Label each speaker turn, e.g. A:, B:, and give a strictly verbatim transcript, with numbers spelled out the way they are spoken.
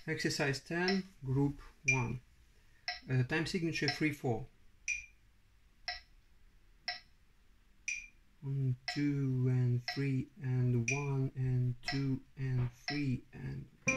A: Exercise ten, group one. Uh, time signature three four. One, two, and three, and one, and two, and three, and